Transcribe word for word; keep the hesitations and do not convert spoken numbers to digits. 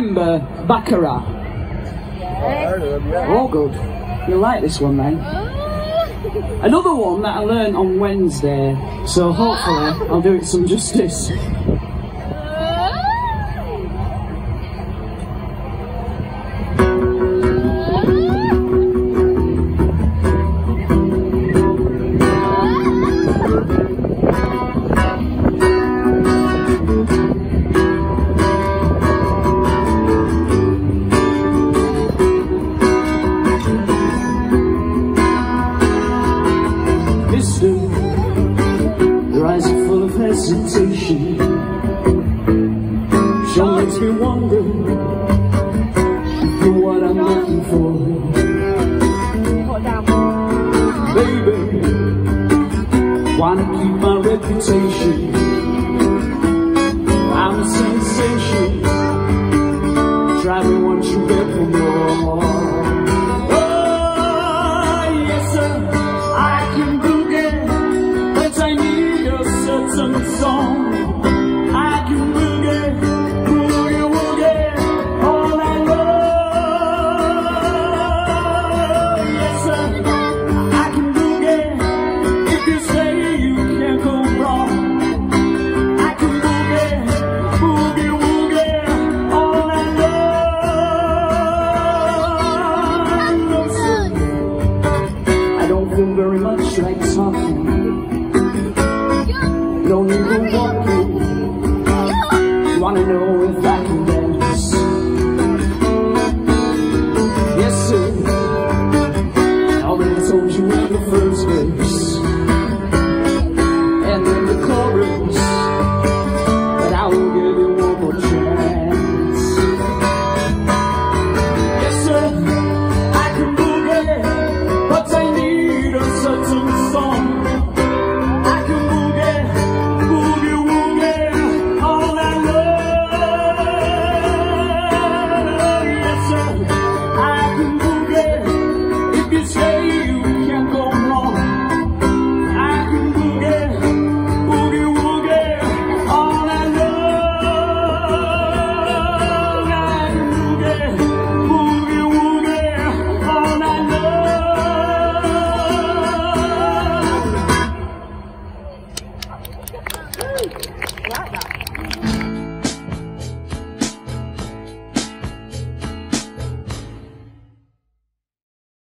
remember Baccara? Yes. Oh, good. You'll like this one then. Another one that I learned on Wednesday, so hopefully I'll do it some justice. Your eyes are full of hesitation. She makes me wonder if you're what I'm looking for. Baby, wanna keep my reputation. I'm a sensation. Try me once you beg for more. Song. I can boogie, boogie, woogie, all night long. Yes, sir, I can boogie. If you say you can't go wrong, I can boogie, boogie, woogie, all night long. No, sir, I don't feel very much like talking. Don't even walking. Wanna know if I can dance? Yes, sir. I already told you.